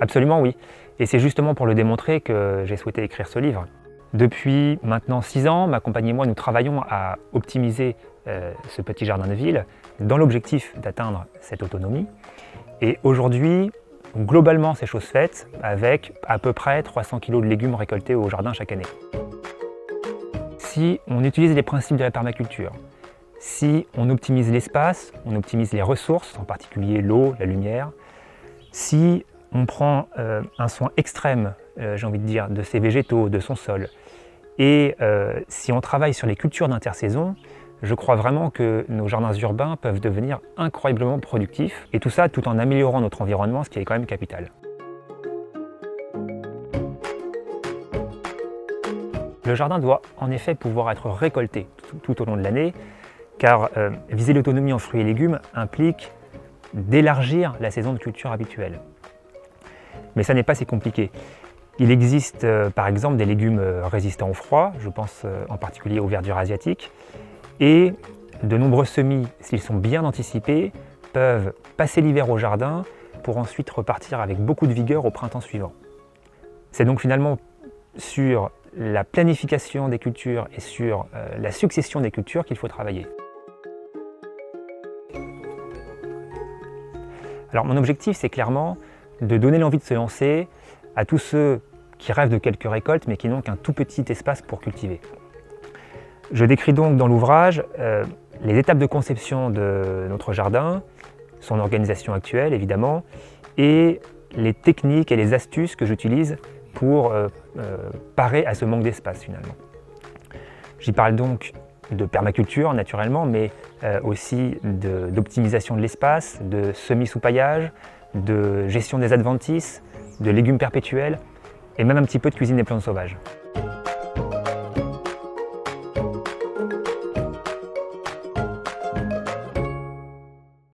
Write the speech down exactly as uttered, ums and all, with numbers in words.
Absolument oui, et c'est justement pour le démontrer que j'ai souhaité écrire ce livre. Depuis maintenant six ans, ma compagne et moi, nous travaillons à optimiser euh, ce petit jardin de ville dans l'objectif d'atteindre cette autonomie. Et aujourd'hui, globalement, c'est chose faite avec à peu près trois cents kilos de légumes récoltés au jardin chaque année. Si on utilise les principes de la permaculture, si on optimise l'espace, on optimise les ressources, en particulier l'eau, la lumière, si on prend euh, un soin extrême, euh, j'ai envie de dire, de ses végétaux, de son sol, et euh, si on travaille sur les cultures d'intersaison, je crois vraiment que nos jardins urbains peuvent devenir incroyablement productifs, et tout ça tout en améliorant notre environnement, ce qui est quand même capital. Le jardin doit en effet pouvoir être récolté tout, tout au long de l'année, car euh, viser l'autonomie en fruits et légumes implique d'élargir la saison de culture habituelle. Mais ça n'est pas si compliqué. Il existe euh, par exemple des légumes euh, résistants au froid, je pense euh, en particulier aux verdures asiatiques, et de nombreux semis, s'ils sont bien anticipés, peuvent passer l'hiver au jardin pour ensuite repartir avec beaucoup de vigueur au printemps suivant. C'est donc finalement sur la planification des cultures et sur euh, la succession des cultures qu'il faut travailler. Alors mon objectif, c'est clairement de donner l'envie de se lancer à tous ceux qui rêvent de quelques récoltes mais qui n'ont qu'un tout petit espace pour cultiver. Je décris donc dans l'ouvrage euh, les étapes de conception de notre jardin, son organisation actuelle évidemment, et les techniques et les astuces que j'utilise pour euh, euh, parer à ce manque d'espace finalement. J'y parle donc de permaculture naturellement, mais euh, aussi d'optimisation de, de l'espace, de semi-sous-paillage, de gestion des adventices, de légumes perpétuels et même un petit peu de cuisine des plantes sauvages.